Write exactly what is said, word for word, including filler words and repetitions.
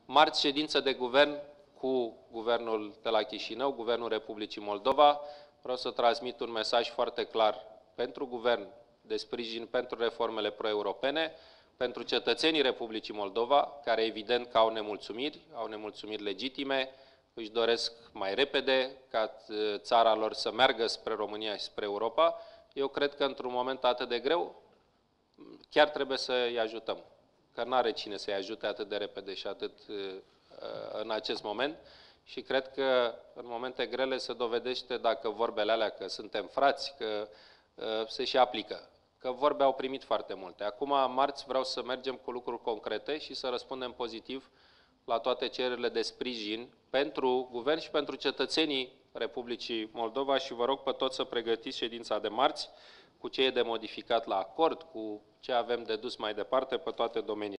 Marți, ședință de guvern cu guvernul de la Chișinău, guvernul Republicii Moldova. Vreau să transmit un mesaj foarte clar pentru guvern de sprijin pentru reformele pro-europene, pentru cetățenii Republicii Moldova, care evident că au nemulțumiri, au nemulțumiri legitime, își doresc mai repede ca țara lor să meargă spre România și spre Europa. Eu cred că într-un moment atât de greu, chiar trebuie să îi ajutăm, că nu are cine să-i ajute atât de repede și atât în acest moment. Și cred că în momente grele se dovedește, dacă vorbele alea că suntem frați, că se și aplică. Că vorbe au primit foarte multe. Acum, marți, vreau să mergem cu lucruri concrete și să răspundem pozitiv la toate cererile de sprijin pentru guvern și pentru cetățenii Republicii Moldova și vă rog pe toți să pregătiți ședința de marți cu ce e de modificat la acord, cu ce avem de dus mai departe pe toate domeniile.